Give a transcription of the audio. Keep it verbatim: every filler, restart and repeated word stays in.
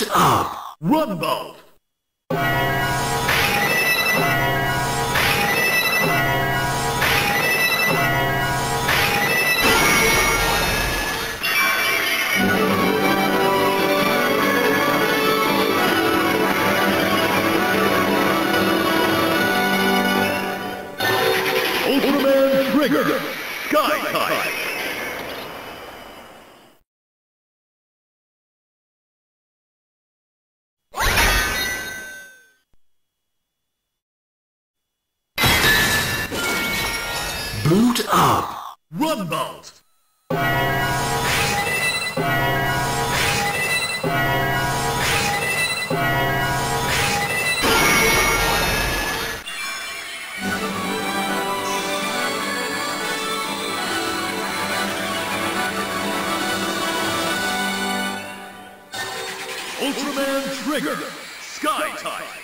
Boot up! Run Bolt! Ultraman Trigger! Sky Type! Boot up! Run Bolt! Ultraman Trigger! Sky Type!